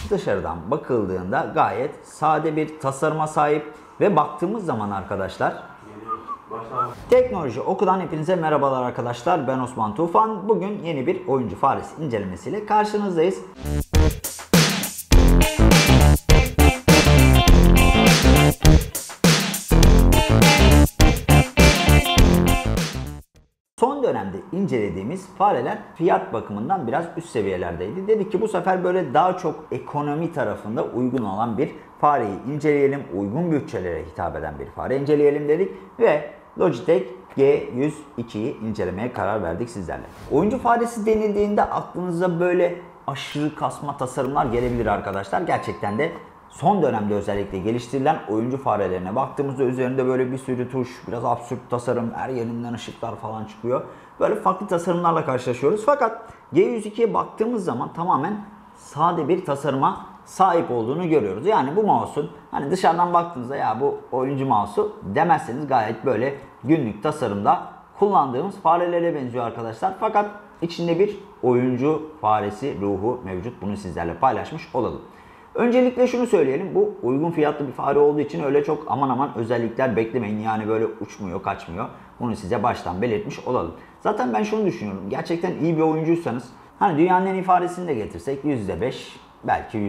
dışarıdan bakıldığında gayet sade bir tasarıma sahip ve baktığımız zaman arkadaşlar, Teknoloji Oku'dan hepinize merhabalar arkadaşlar. Ben Osman Tufan. Bugün yeni bir oyuncu faresi incelemesiyle karşınızdayız. Son dönemde incelediğimiz fareler fiyat bakımından biraz üst seviyelerdeydi. Dedik ki bu sefer böyle daha çok ekonomi tarafında uygun olan bir fareyi inceleyelim. Uygun bütçelere hitap eden bir fare inceleyelim dedik ve Logitech G102'yi incelemeye karar verdik sizlerle. Oyuncu faresi denildiğinde aklınıza böyle aşırı kasma tasarımlar gelebilir arkadaşlar. Gerçekten de son dönemde özellikle geliştirilen oyuncu farelerine baktığımızda üzerinde böyle bir sürü tuş, biraz absürt tasarım, her yerinden ışıklar falan çıkıyor. Böyle farklı tasarımlarla karşılaşıyoruz. Fakat G102'ye baktığımız zaman tamamen sade bir tasarıma sahip olduğunu görüyoruz. Yani bu mouse'un hani dışarıdan baktığınızda ya bu oyuncu mouse'u demezseniz gayet böyle günlük tasarımda kullandığımız farelere benziyor arkadaşlar. Fakat içinde bir oyuncu faresi ruhu mevcut. Bunu sizlerle paylaşmış olalım. Öncelikle şunu söyleyelim. Bu uygun fiyatlı bir fare olduğu için öyle çok aman aman özellikler beklemeyin. Yani böyle uçmuyor, kaçmıyor. Bunu size baştan belirtmiş olalım. Zaten ben şunu düşünüyorum. Gerçekten iyi bir oyuncuysanız hani dünyanın en iyi faresini de getirsek %5 belki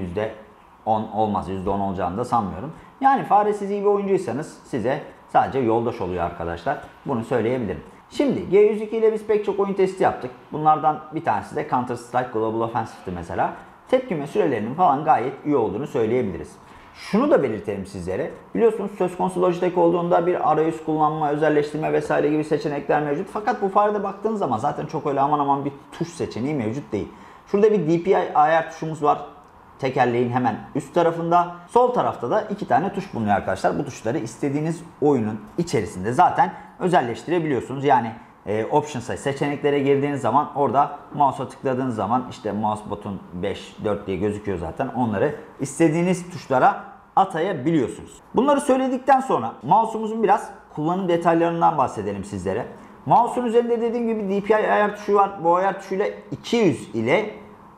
%10 olmaz. %10 olacağını da sanmıyorum. Yani faresiz iyi bir oyuncuysanız size sadece yoldaş oluyor arkadaşlar. Bunu söyleyebilirim. Şimdi G102 ile biz pek çok oyun testi yaptık. Bunlardan bir tanesi de Counter Strike Global Offensive'ti mesela. Tepkime sürelerinin falan gayet iyi olduğunu söyleyebiliriz. Şunu da belirtelim sizlere. Biliyorsunuz söz konusu Logitech olduğunda bir arayüz kullanma, özelleştirme vesaire gibi seçenekler mevcut. Fakat bu farede baktığınız zaman zaten çok öyle aman aman bir tuş seçeneği mevcut değil. Şurada bir DPI ayar tuşumuz var. Tekerleğin hemen üst tarafında. Sol tarafta da iki tane tuş bulunuyor arkadaşlar. Bu tuşları istediğiniz oyunun içerisinde zaten özelleştirebiliyorsunuz. Yani Options'a seçeneklere girdiğiniz zaman orada mouse'a tıkladığınız zaman işte mouse button 5, 4 diye gözüküyor zaten. Onları istediğiniz tuşlara atayabiliyorsunuz. Bunları söyledikten sonra mouse'umuzun biraz kullanım detaylarından bahsedelim sizlere. Mouse'un üzerinde dediğim gibi DPI ayar tuşu var. Bu ayar tuşuyla 200 ile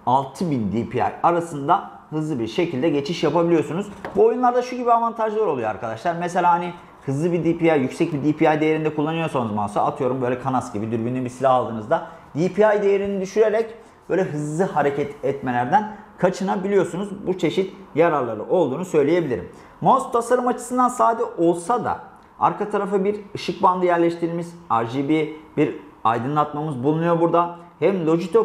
6000 DPI arasında hızlı bir şekilde geçiş yapabiliyorsunuz. Bu oyunlarda şu gibi avantajlar oluyor arkadaşlar. Mesela hani hızlı bir DPI, yüksek bir DPI değerinde kullanıyorsanız mouse'u atıyorum böyle Kanas gibi dürbünlü bir silah aldığınızda DPI değerini düşürerek böyle hızlı hareket etmelerden kaçınabiliyorsunuz. Bu çeşit yararları olduğunu söyleyebilirim. Mouse tasarım açısından sade olsa da arka tarafa bir ışık bandı yerleştirilmiş RGB bir aydınlatmamız bulunuyor burada. Hem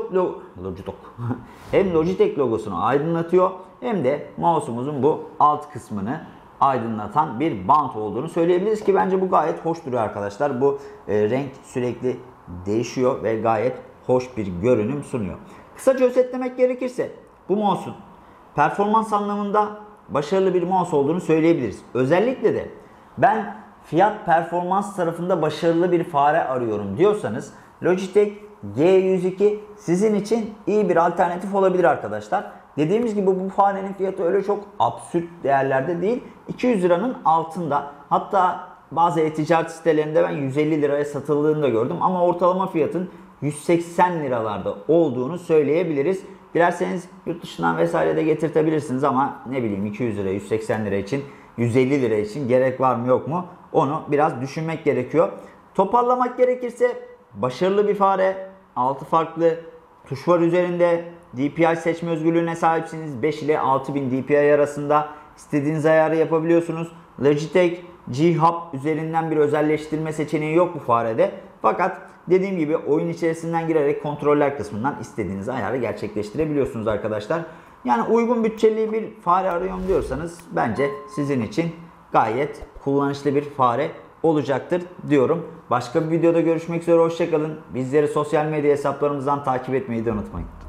Logitech logosunu aydınlatıyor hem de mouse'umuzun bu alt kısmını aydınlatan bir bant olduğunu söyleyebiliriz ki bence bu gayet hoş duruyor arkadaşlar. Bu renk sürekli değişiyor ve gayet hoş bir görünüm sunuyor. Kısaca özetlemek gerekirse bu mouse'un performans anlamında başarılı bir mouse olduğunu söyleyebiliriz. Özellikle de ben fiyat performans tarafında başarılı bir fare arıyorum diyorsanız Logitech G102 sizin için iyi bir alternatif olabilir arkadaşlar. Dediğimiz gibi bu farenin fiyatı öyle çok absürt değerlerde değil. 200 liranın altında. Hatta bazı e-ticaret sitelerinde ben 150 liraya satıldığını da gördüm. Ama ortalama fiyatın 180 liralarda olduğunu söyleyebiliriz. Dilerseniz yurt dışından vesaire de getirtebilirsiniz ama ne bileyim 200 lira 180 lira için 150 lira için gerek var mı yok mu onu biraz düşünmek gerekiyor. Toparlamak gerekirse başarılı bir fare, 6 farklı tuş var üzerinde. DPI seçme özgürlüğüne sahipsiniz. 5 ile 6000 DPI arasında istediğiniz ayarı yapabiliyorsunuz. Logitech G-Hub üzerinden bir özelleştirme seçeneği yok bu farede. Fakat dediğim gibi oyun içerisinden girerek kontroller kısmından istediğiniz ayarı gerçekleştirebiliyorsunuz arkadaşlar. Yani uygun bütçeli bir fare arıyorum diyorsanız bence sizin için gayet kullanışlı bir fare olacaktır diyorum. Başka bir videoda görüşmek üzere, hoşçakalın. Bizleri sosyal medya hesaplarımızdan takip etmeyi de unutmayın.